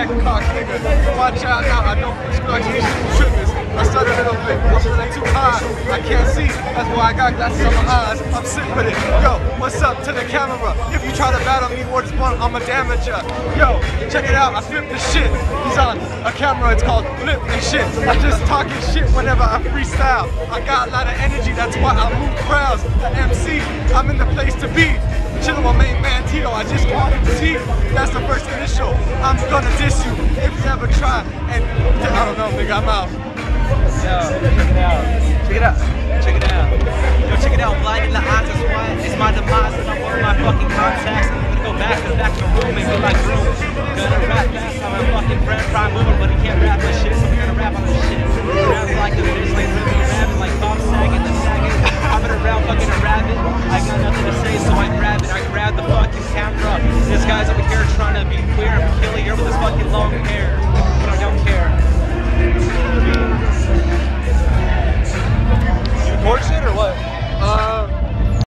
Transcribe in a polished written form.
back cock nigga. Watch out now, I don't construct these triggers. I stutter a little bit, I'm feeling too high. I can't see, that's why I got glasses on my eyes. I'm sick with it. Yo, what's up to the camera? If you try to battle me or just one, I'ma damage ya. Yo, check it out, I flip the shit. He's on a camera, it's called flip and shit. I just talking shit whenever I freestyle. I got a lot of energy, that's why I move crowds. The MC, I'm in the place to be. Chillin' with my main man Tito, I just called him T. That's the first initial. I'm gonna diss you if you ever try. And I don't know, nigga, I'm out. Yo, check it out. Check it out. Check it out. Yo, check it out. Blind in the eyes is why it's my demise. And I'm one of my fucking contacts. I'm gonna go back to the room and be like, bro, gonna rap fast on my fucking friend prime moving, but he can't rap this shit, so we're gonna rap on this shit. Rap like a bitch, like ripping, rapping like Tom sagging, the sagging. Hopping around, fucking a rabbit. I got nothing to say, so I grab it. I grab the fucking camera. This guy's over here trying to be queer.